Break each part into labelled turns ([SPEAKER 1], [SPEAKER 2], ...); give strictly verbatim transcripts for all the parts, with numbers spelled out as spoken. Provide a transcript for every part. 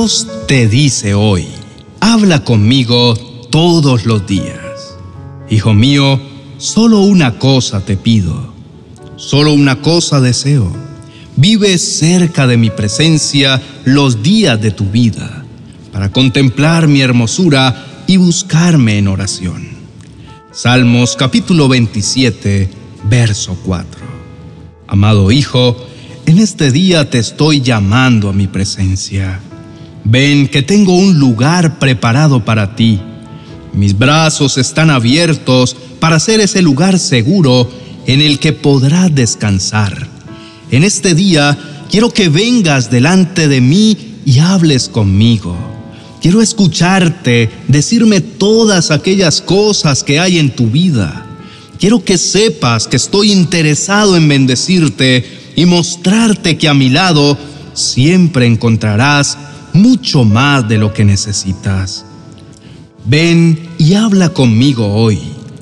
[SPEAKER 1] Dios te dice hoy, habla conmigo todos los días. Hijo mío, solo una cosa te pido, solo una cosa deseo. Vive cerca de mi presencia los días de tu vida, para contemplar mi hermosura y buscarme en oración. Salmos capítulo veintisiete, verso cuatro. Amado hijo, en este día te estoy llamando a mi presencia. Ven que tengo un lugar preparado para ti. Mis brazos están abiertos para ser ese lugar seguro en el que podrás descansar. En este día quiero que vengas delante de mí y hables conmigo. Quiero escucharte decirme todas aquellas cosas que hay en tu vida. Quiero que sepas que estoy interesado en bendecirte y mostrarte que a mi lado siempre encontrarás mucho más de lo que necesitas. Ven y habla conmigo hoy.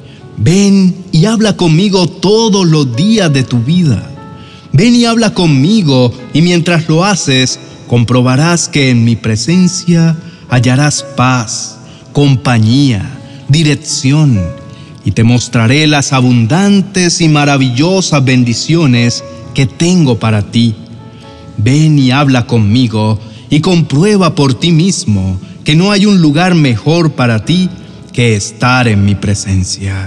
[SPEAKER 1] Ven y habla conmigo todos los días de tu vida. Ven y habla conmigo, y mientras lo haces, comprobarás que en mi presencia hallarás paz, compañía, dirección, y te mostraré las abundantes y maravillosas bendiciones que tengo para ti. Ven y habla conmigo y comprueba por ti mismo que no hay un lugar mejor para ti que estar en mi presencia.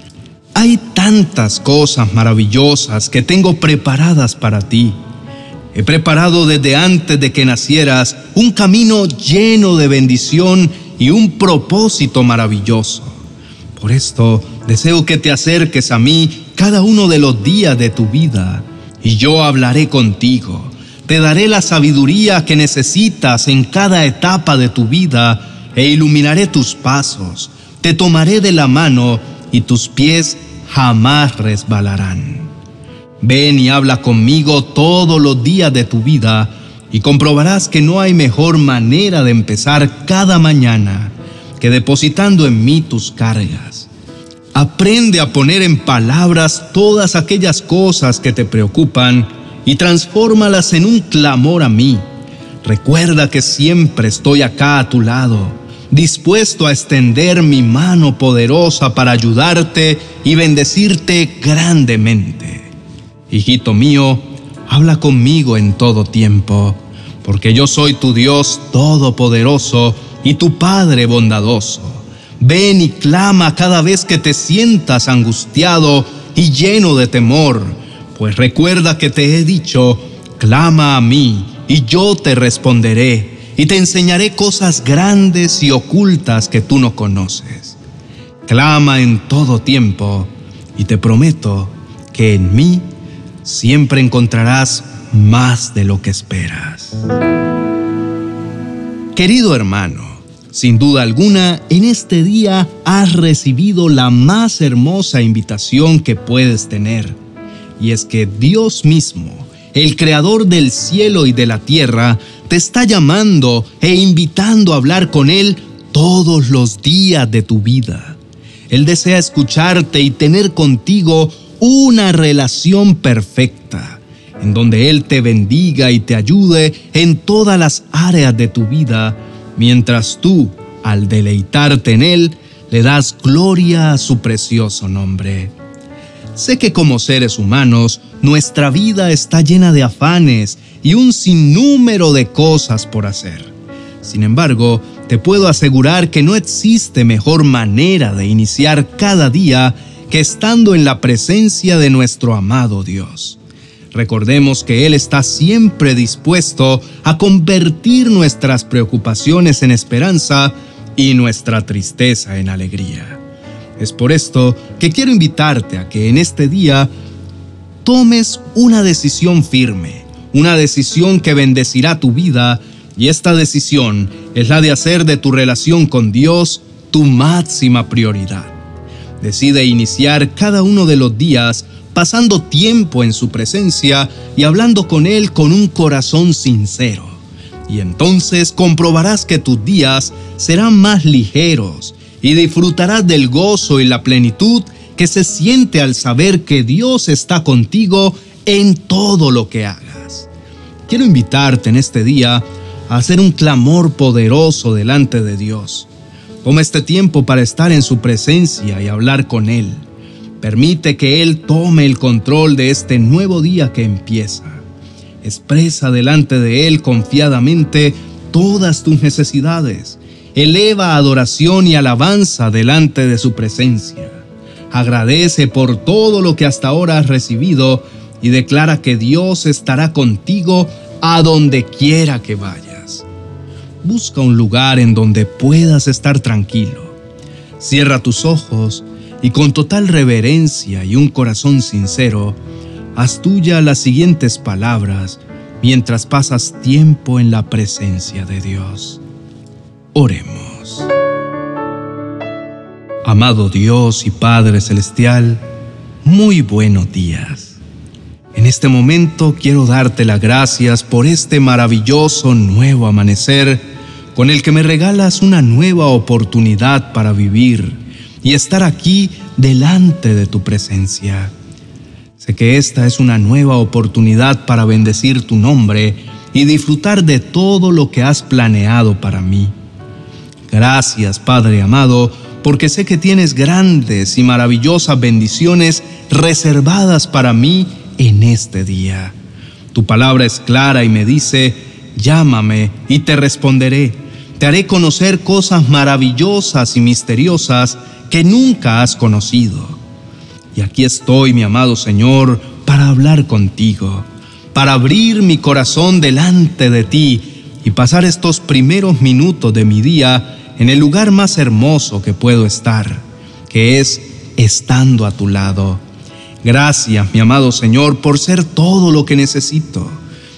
[SPEAKER 1] Hay tantas cosas maravillosas que tengo preparadas para ti. He preparado desde antes de que nacieras un camino lleno de bendición y un propósito maravilloso. Por esto deseo que te acerques a mí cada uno de los días de tu vida, y yo hablaré contigo. Te daré la sabiduría que necesitas en cada etapa de tu vida e iluminaré tus pasos. Te tomaré de la mano y tus pies jamás resbalarán. Ven y habla conmigo todos los días de tu vida y comprobarás que no hay mejor manera de empezar cada mañana que depositando en mí tus cargas. Aprende a poner en palabras todas aquellas cosas que te preocupan y transfórmalas en un clamor a mí. Recuerda que siempre estoy acá a tu lado, dispuesto a extender mi mano poderosa para ayudarte y bendecirte grandemente. Hijito mío, habla conmigo en todo tiempo, porque yo soy tu Dios todopoderoso y tu Padre bondadoso. Ven y clama cada vez que te sientas angustiado y lleno de temor, pues recuerda que te he dicho, clama a mí y yo te responderé y te enseñaré cosas grandes y ocultas que tú no conoces. Clama en todo tiempo y te prometo que en mí siempre encontrarás más de lo que esperas. Querido hermano, sin duda alguna, en este día has recibido la más hermosa invitación que puedes tener. Y es que Dios mismo, el creador del cielo y de la tierra, te está llamando e invitando a hablar con Él todos los días de tu vida. Él desea escucharte y tener contigo una relación perfecta, en donde Él te bendiga y te ayude en todas las áreas de tu vida, mientras tú, al deleitarte en Él, le das gloria a su precioso nombre. Sé que como seres humanos, nuestra vida está llena de afanes y un sinnúmero de cosas por hacer. Sin embargo, te puedo asegurar que no existe mejor manera de iniciar cada día que estando en la presencia de nuestro amado Dios. Recordemos que Él está siempre dispuesto a convertir nuestras preocupaciones en esperanza y nuestra tristeza en alegría. Es por esto que quiero invitarte a que en este día tomes una decisión firme, una decisión que bendecirá tu vida, y esta decisión es la de hacer de tu relación con Dios tu máxima prioridad. Decide iniciar cada uno de los días pasando tiempo en su presencia y hablando con Él con un corazón sincero. Y entonces comprobarás que tus días serán más ligeros y disfrutarás del gozo y la plenitud que se siente al saber que Dios está contigo en todo lo que hagas. Quiero invitarte en este día a hacer un clamor poderoso delante de Dios. Toma este tiempo para estar en su presencia y hablar con Él. Permite que Él tome el control de este nuevo día que empieza. Expresa delante de Él confiadamente todas tus necesidades. Eleva adoración y alabanza delante de su presencia. Agradece por todo lo que hasta ahora has recibido y declara que Dios estará contigo a donde quiera que vayas. Busca un lugar en donde puedas estar tranquilo. Cierra tus ojos y con total reverencia y un corazón sincero, haz tuya las siguientes palabras mientras pasas tiempo en la presencia de Dios. Oremos. Amado Dios y Padre Celestial, muy buenos días. En este momento quiero darte las gracias por este maravilloso nuevo amanecer con el que me regalas una nueva oportunidad para vivir y estar aquí delante de tu presencia. Sé que esta es una nueva oportunidad para bendecir tu nombre y disfrutar de todo lo que has planeado para mí. Gracias, Padre amado, porque sé que tienes grandes y maravillosas bendiciones reservadas para mí en este día. Tu palabra es clara y me dice: llámame y te responderé. Te haré conocer cosas maravillosas y misteriosas que nunca has conocido. Y aquí estoy, mi amado Señor, para hablar contigo, para abrir mi corazón delante de ti y pasar estos primeros minutos de mi día en el lugar más hermoso que puedo estar, que es estando a tu lado. Gracias, mi amado Señor, por ser todo lo que necesito.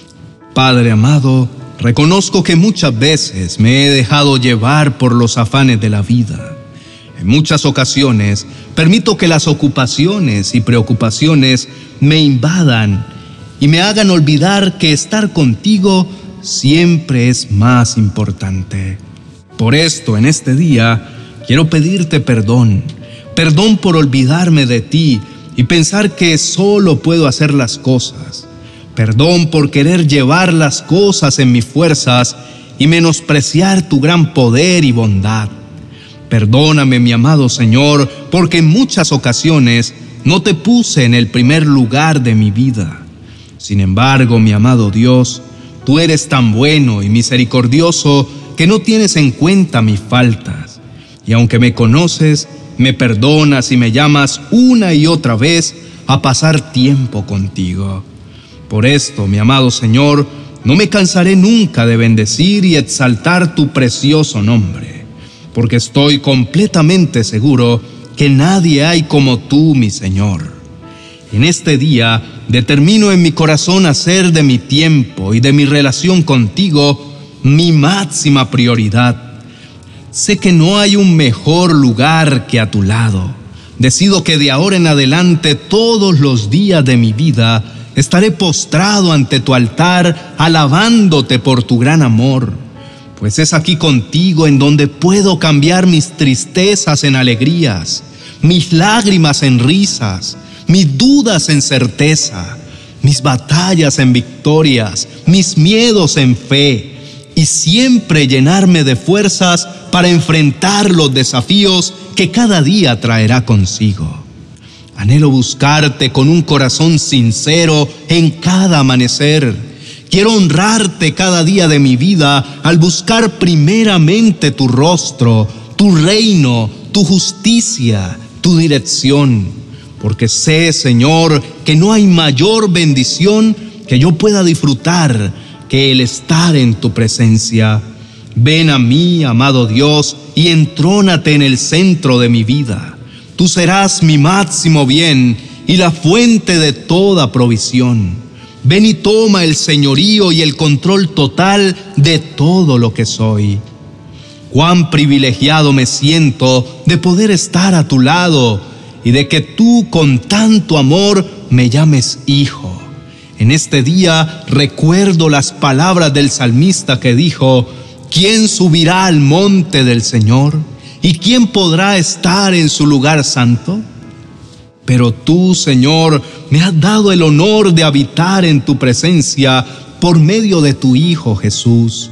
[SPEAKER 1] Padre amado, reconozco que muchas veces me he dejado llevar por los afanes de la vida. En muchas ocasiones permito que las ocupaciones y preocupaciones me invadan y me hagan olvidar que estar contigo siempre es más importante. Por esto, en este día, quiero pedirte perdón. Perdón por olvidarme de ti y pensar que solo puedo hacer las cosas. Perdón por querer llevar las cosas en mis fuerzas y menospreciar tu gran poder y bondad. Perdóname, mi amado Señor, porque en muchas ocasiones no te puse en el primer lugar de mi vida. Sin embargo, mi amado Dios, tú eres tan bueno y misericordioso que no tienes en cuenta mis faltas. Y aunque me conoces, me perdonas y me llamas una y otra vez a pasar tiempo contigo. Por esto, mi amado Señor, no me cansaré nunca de bendecir y exaltar tu precioso nombre, porque estoy completamente seguro que nadie hay como tú, mi Señor. En este día determino en mi corazón hacer de mi tiempo y de mi relación contigo mi máxima prioridad. Sé que no hay un mejor lugar que a tu lado. Decido que de ahora en adelante, todos los días de mi vida, estaré postrado ante tu altar, alabándote por tu gran amor. Pues es aquí contigo en donde puedo cambiar mis tristezas en alegrías, mis lágrimas en risas, mis dudas en certeza, mis batallas en victorias, mis miedos en fe, y siempre llenarme de fuerzas para enfrentar los desafíos que cada día traerá consigo. Anhelo buscarte con un corazón sincero en cada amanecer. Quiero honrarte cada día de mi vida al buscar primeramente tu rostro, tu reino, tu justicia, tu dirección. Porque sé, Señor, que no hay mayor bendición que yo pueda disfrutar que el estar en tu presencia. Ven a mí, amado Dios, y entrónate en el centro de mi vida. Tú serás mi máximo bien y la fuente de toda provisión. Ven y toma el señorío y el control total de todo lo que soy. Cuán privilegiado me siento de poder estar a tu lado y de que tú con tanto amor me llames hijo. En este día recuerdo las palabras del salmista que dijo: ¿quién subirá al monte del Señor? ¿Y quién podrá estar en su lugar santo? Pero tú, Señor, me has dado el honor de habitar en tu presencia por medio de tu Hijo Jesús.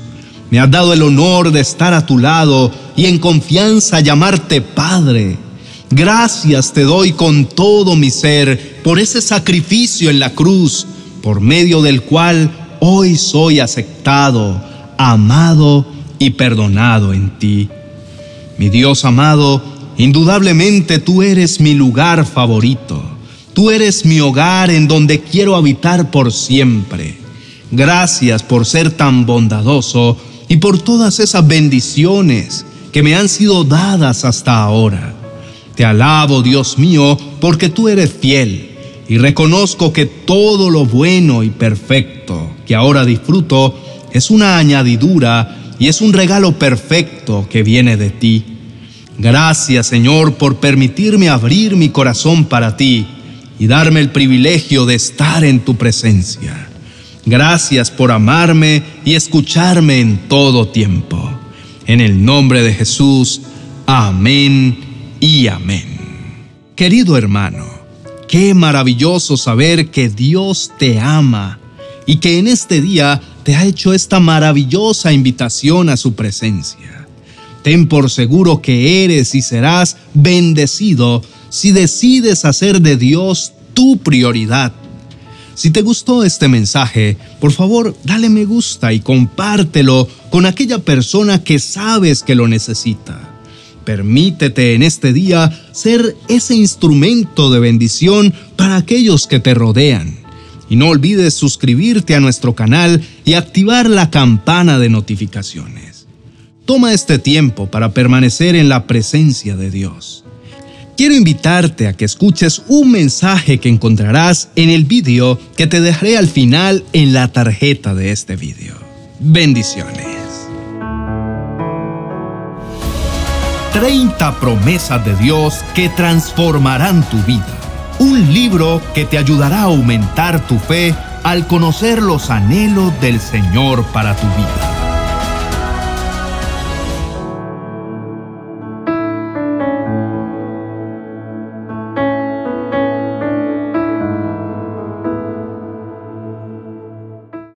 [SPEAKER 1] Me has dado el honor de estar a tu lado y en confianza llamarte Padre. Gracias te doy con todo mi ser por ese sacrificio en la cruz, por medio del cual hoy soy aceptado, amado y perdonado en ti. Mi Dios amado, indudablemente tú eres mi lugar favorito. Tú eres mi hogar en donde quiero habitar por siempre. Gracias por ser tan bondadoso y por todas esas bendiciones que me han sido dadas hasta ahora. Te alabo, Dios mío, porque tú eres fiel y reconozco que todo lo bueno y perfecto que ahora disfruto es una añadidura y es un regalo perfecto que viene de ti. Gracias, Señor, por permitirme abrir mi corazón para ti y darme el privilegio de estar en tu presencia. Gracias por amarme y escucharme en todo tiempo. En el nombre de Jesús, amén y amén. Querido hermano, qué maravilloso saber que Dios te ama y que en este día te ha hecho esta maravillosa invitación a su presencia. Ten por seguro que eres y serás bendecido si decides hacer de Dios tu prioridad. Si te gustó este mensaje, por favor, dale me gusta y compártelo con aquella persona que sabes que lo necesita. Permítete en este día ser ese instrumento de bendición para aquellos que te rodean. Y no olvides suscribirte a nuestro canal y activar la campana de notificaciones. Toma este tiempo para permanecer en la presencia de Dios. Quiero invitarte a que escuches un mensaje que encontrarás en el vídeo que te dejaré al final en la tarjeta de este vídeo. Bendiciones. treinta promesas de Dios que transformarán tu vida. Un libro que te ayudará a aumentar tu fe al conocer los anhelos del Señor para tu vida.